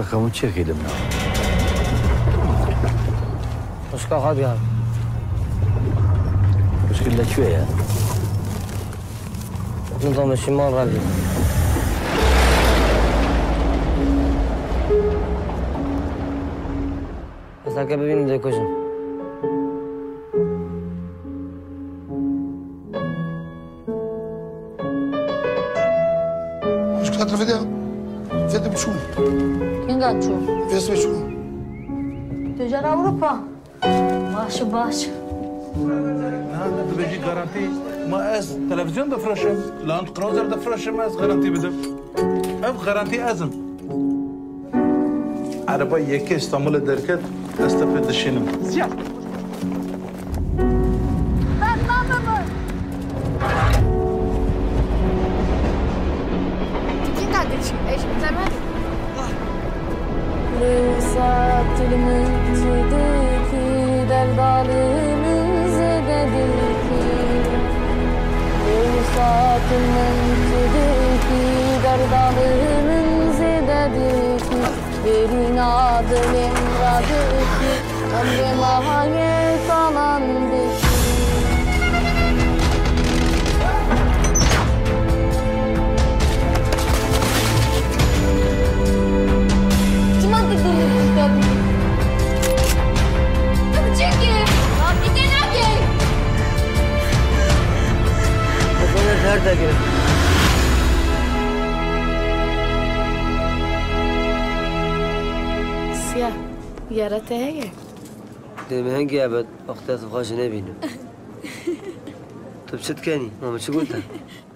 رقمو تشيكي لمنا مشكلة غاد يا مشكلة شوية نظام الشمال غالي بس هكا ببين بدي كوشن مشكلة فيديو فيديو بشو كين قاعد شو؟ في اسمه شو؟ تجار أوروبا باش هذا بيجي جارانتي ما از تلفزيون دفرشم لاند كروزر دفرشم از جارانتي بدم اف جارانتي ازم عربا يكي استعمل دركت استفيد الشنم زياد ايش بتعمل؟ لوسات المنتدكي دردالımız dediki Lوسات المنتدكي derdalımız dediki Verin adın emradiki Ömrüm ahane kalandiki Nerede girin? سيا يا ريت هيك دائما هنجي ابد وقتها تبغاش نبينه طب شو تكاني؟ ماما شو قلتها؟